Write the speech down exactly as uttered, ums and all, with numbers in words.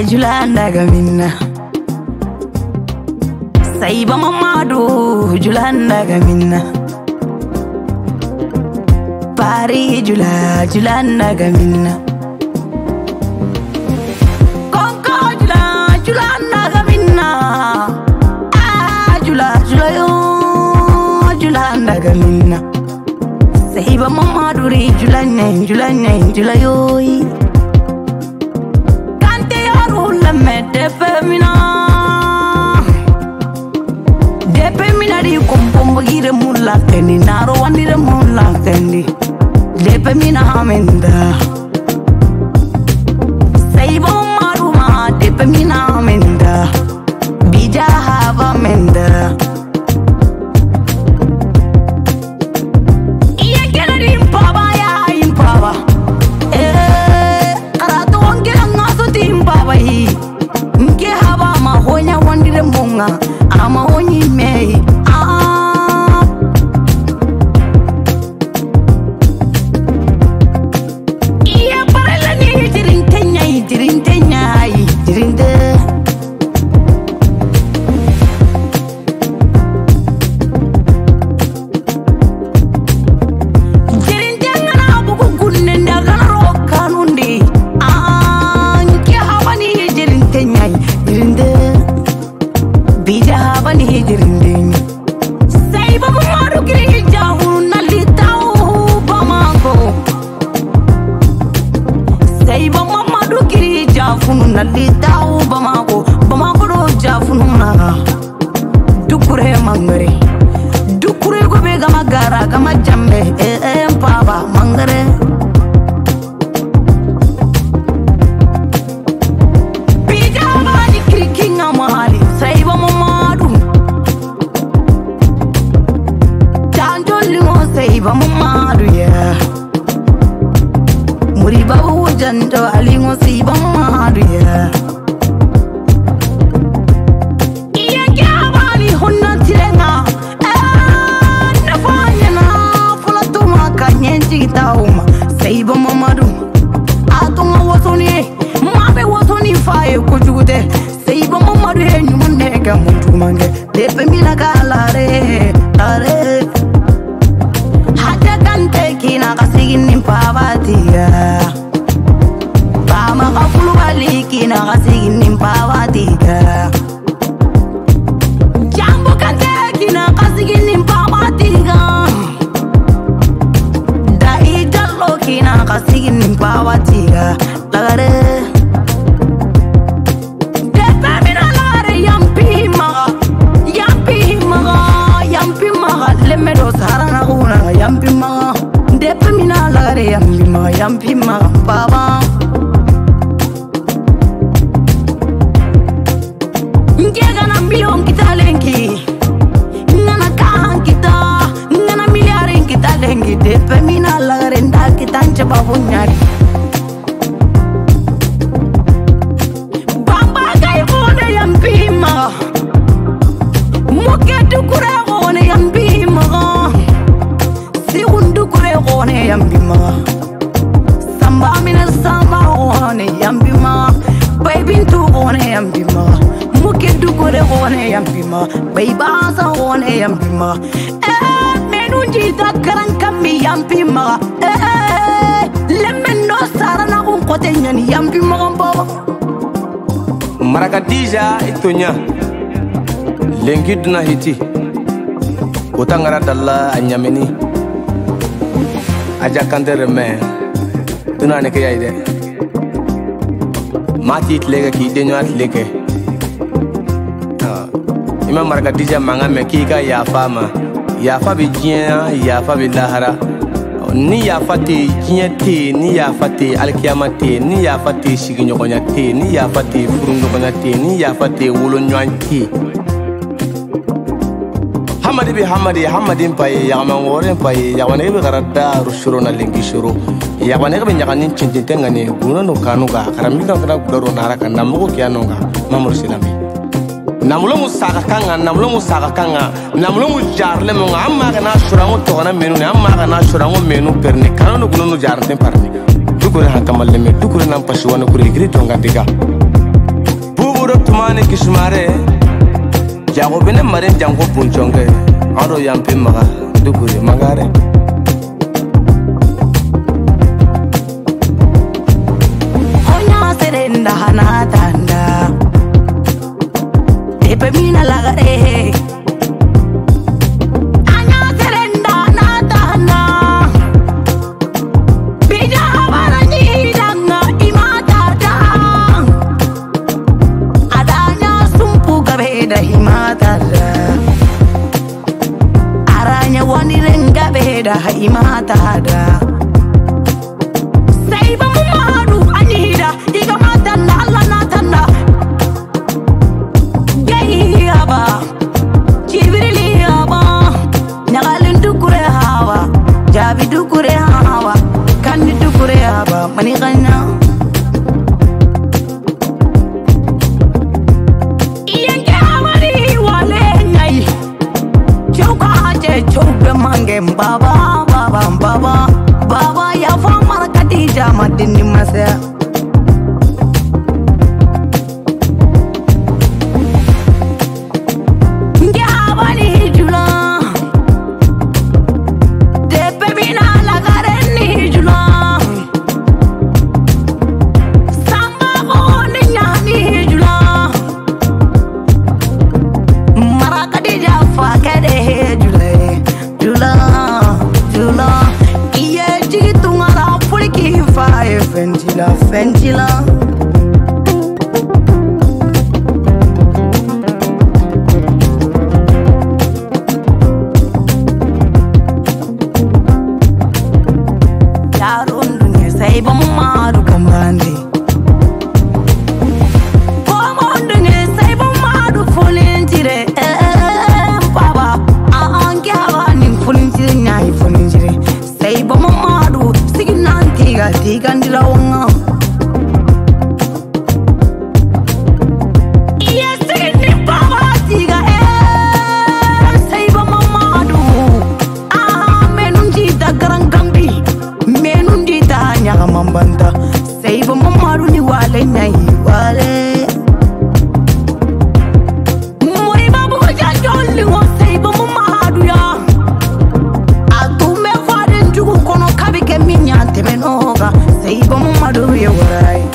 julanda gamina Saiba mamadu julanda gamina Pari jula julanda gamina Konko jula julanda gamina Ah jula jula yo julanda gamina Saiba mamadu ri julanda julanda jula yo Depe mina Depe mina di kumpombo gire mula tendi Naro wandire mula tendi Depe mina amenda Saiba maruma Depe mina amenda Bija hava menda Iya kena di impaba ya impaba Eh Karatu wangire ngaso di impaba hii Honya wandire munga ama honyi mei ah iya parela ni jirintenya jirintenya jirinte jirintenya na buku kunne ndagana rokanundi ah nke habani jirintenya jirinte Bija habani hijirindini Saiba mamaru kiri jahu nalitau bamako Saiba mamaru kiri jahu nalitau bamako Bamako do jahu naga Dukure mangare Dukure gobe gama gara gama jambe Eh eh mpaba mangare Bija habani kiri kinga mahali Saiba Saiba mamadu ya Muriba ujando alingo saiba mamadu ya Iya kiabali honna tirenga Eh nafanya na Fula tuma kanyenji tauma Saiba mamadu Atunga wasoni Mabe wasoni faye kujude Saiba mamadu he nyumanega muntu mange Depe mina kalare Are Kina kasigin nimpawatiya Pama kafulu bali kina kasigin nimpawatiya Jambo kante kina kasigin nimpawatiya Dai jalo kina kasigin nimpawatiya Lagare Depe mina lagare yampi maga Yampi maga Yampi maga Lemedo sarana kuna yampi maga Depe mina lagare yampi maga Yampi maga baba Ngega na milion kita lenki Ngana kaan kita Ngana miliarin kita lenki Depe mina lagare nda kita nche babu nyari Baba gai vone yampi maga Muke dukure vone yampi maga Si undu kure vone yampi maga Samba mina samba vone yampi maga Baby tu vone yampi maga Muke dukure vone yampi maga Baby asa vone yampi maga Eh menu jita karan kami yampi maga Eh lemendo sarana kun kote nyani yampi maga baba Marakadija itunya lengi duna hiti Utangara dalla anyameni Aja kandere me Duna neke yaide Mati itlege ki denyo atlege Ima Marakadija manga me kika ya fama Ya fa bi jien ya fa bi lahara Ni ya fa te jien te Ni ya fa te alkiyama te Ni ya fa te shigi nyokonya te Ni ya fa te furu nyokonya te Ni ya fa te wolo nywan te Hamadi bi hamadi hamadin paye Yagaman woren paye Yagaman ebe garada rushuro na lengi shuro Yagaman ebe nyakanin cintinte ngane Guna no kanu ga Karamika kena kudaro naraka Namuko kia nonga Mamuru silami Namulo mu saka kanga Namulo mu saka kanga Namulo mu jarle monga Amma kana shurango tokana menu ne Amma kana shurango menu perne Kano no gunu no jarne parne Dukure hankamalle me Dukure nampashuwa no kure igri tonga diga buro tumani kishmare jago bene mare jango punchonge aro yampi maga duguri magare onya serenda hanatanda epe mina lagare anya serenda hanatanda bija barani danga imatada adanya sumpu gabeda himatada aranya wanirenga beda himatada saiba mumadu anida iga matanda alla natanda gayaba jibrili aba nyagalin dukure hawa jabi dukure hawa kan dukure aba mani ganya iyenga amari wale ngai choka je chobe mange baba baba baba baba ya fama kadija madini masa Ventila, ventila. Yarundunya saiba maru kambandi. Pomondunye saiba maru fulintire. Baba, aange awani fulintire nyai fulintire. Saiba maru siginantiga tigandira wanga. Mambanda saiba mamaru ni wale nai wale muri babu ja jolli wo saiba mamaru ya atume fare njugu kono kabike minya temenoga saiba mamaru ya warai